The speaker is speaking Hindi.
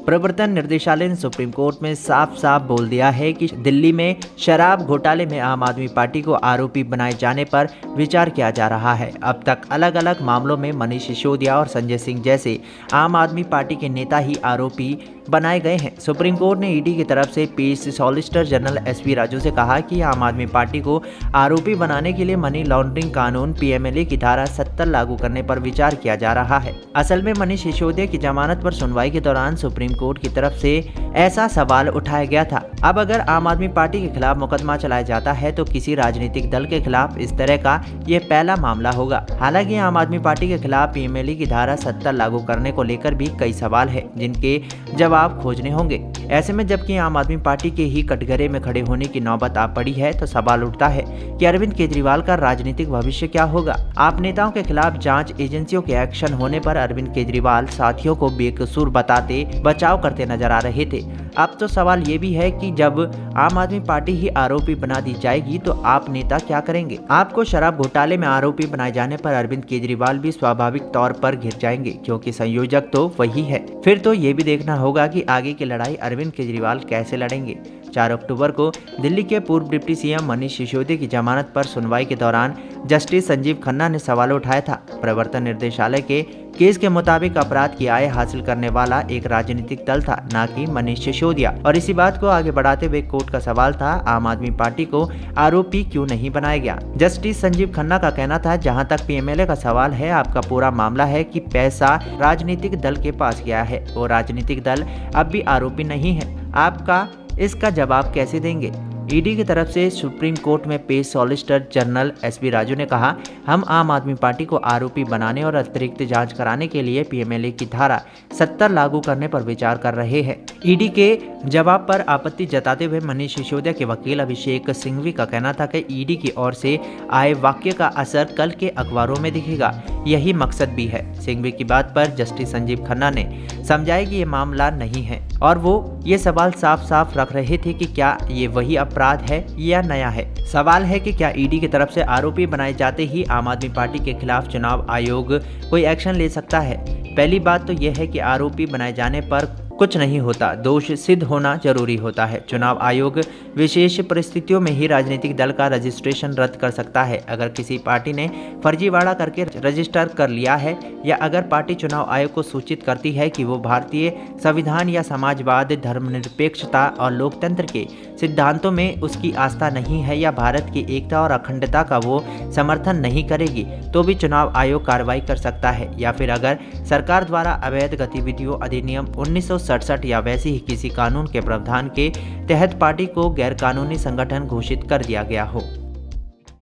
प्रवर्तन निदेशालय ने सुप्रीम कोर्ट में साफ साफ बोल दिया है कि दिल्ली में शराब घोटाले में आम आदमी पार्टी को आरोपी बनाए जाने पर विचार किया जा रहा है। अब तक अलग अलग मामलों में मनीष सिसोदिया और संजय सिंह जैसे आम आदमी पार्टी के नेता ही आरोपी बनाए गए हैं। सुप्रीम कोर्ट ने ईडी की तरफ से पेश सॉलिसिटर जनरल एसपी राजू से कहा कि आम आदमी पार्टी को आरोपी बनाने के लिए मनी लॉन्ड्रिंग कानून पीएमएलए की धारा 70 लागू करने पर विचार किया जा रहा है। असल में मनीष सिसोदिया की जमानत पर सुनवाई के दौरान सुप्रीम कोर्ट की तरफ से ऐसा सवाल उठाया गया था। अब अगर आम आदमी पार्टी के खिलाफ मुकदमा चलाया जाता है तो किसी राजनीतिक दल के खिलाफ इस तरह का ये पहला मामला होगा। हालांकि आम आदमी पार्टी के खिलाफ पीएमएलए की धारा 70 लागू करने को लेकर भी कई सवाल है जिनके जवाब खोजने होंगे। ऐसे में जबकि आम आदमी पार्टी के ही कटघरे में खड़े होने की नौबत आ पड़ी है तो सवाल उठता है कि अरविंद केजरीवाल का राजनीतिक भविष्य क्या होगा। आप नेताओं के खिलाफ जांच एजेंसियों के एक्शन होने पर अरविंद केजरीवाल साथियों को बेकसूर बताते बचाव करते नजर आ रहे थे। अब तो सवाल ये भी है कि जब आम आदमी पार्टी ही आरोपी बना दी जाएगी तो आप नेता क्या करेंगे। आपको शराब घोटाले में आरोपी बनाए जाने पर अरविंद केजरीवाल भी स्वाभाविक तौर पर घिर जाएंगे क्योंकि संयोजक तो वही है। फिर तो ये भी देखना होगा कि आगे की लड़ाई अरविंद केजरीवाल कैसे लड़ेंगे। 4 अक्टूबर को दिल्ली के पूर्व डिप्टी सीएम मनीष सिसोदिया की जमानत पर सुनवाई के दौरान जस्टिस संजीव खन्ना ने सवाल उठाया था। प्रवर्तन निदेशालय के केस के मुताबिक अपराध की आय हासिल करने वाला एक राजनीतिक दल था, न कि मनीष सिसोदिया। और इसी बात को आगे बढ़ाते हुए कोर्ट का सवाल था, आम आदमी पार्टी को आरोपी क्यों नहीं बनाया गया। जस्टिस संजीव खन्ना का कहना था, जहां तक पीएमएलए का सवाल है, आपका पूरा मामला है कि पैसा राजनीतिक दल के पास गया है और राजनीतिक दल अब भी आरोपी नहीं है। आपका इसका जवाब कैसे देंगे। ईडी की तरफ से सुप्रीम कोर्ट में पेश सॉलिसिटर जनरल एसपी राजू ने कहा, हम आम आदमी पार्टी को आरोपी बनाने और अतिरिक्त जांच कराने के लिए पीएमएलए की धारा 70 लागू करने पर विचार कर रहे हैं। ईडी के जवाब पर आपत्ति जताते हुए मनीष सिसोदिया के वकील अभिषेक सिंघवी का कहना था कि ईडी की ओर से आए वाक्य का असर कल के अखबारों में दिखेगा, यही मकसद भी है। सिंघवी की बात पर जस्टिस संजीव खन्ना ने समझाया कि ये मामला नहीं है और वो ये सवाल साफ साफ रख रहे थे कि क्या ये वही अपराध है या नया है। सवाल है कि क्या ईडी की तरफ से आरोपी बनाए जाते ही आम आदमी पार्टी के खिलाफ चुनाव आयोग कोई एक्शन ले सकता है। पहली बात तो यह है कि आरोपी बनाए जाने पर कुछ नहीं होता, दोष सिद्ध होना जरूरी होता है। चुनाव आयोग विशेष परिस्थितियों में ही राजनीतिक दल का रजिस्ट्रेशन रद्द कर सकता है। अगर किसी पार्टी ने फर्जीवाड़ा करके रजिस्टर कर लिया है या अगर पार्टी चुनाव आयोग को सूचित करती है कि वो भारतीय संविधान या समाजवाद, धर्मनिरपेक्षता और लोकतंत्र के सिद्धांतों में उसकी आस्था नहीं है या भारत की एकता और अखंडता का वो समर्थन नहीं करेगी, तो भी चुनाव आयोग कार्रवाई कर सकता है। या फिर अगर सरकार द्वारा अवैध गतिविधियों अधिनियम 1967 या वैसे ही किसी कानून के प्रावधान के तहत पार्टी को गैरकानूनी संगठन घोषित कर दिया गया हो।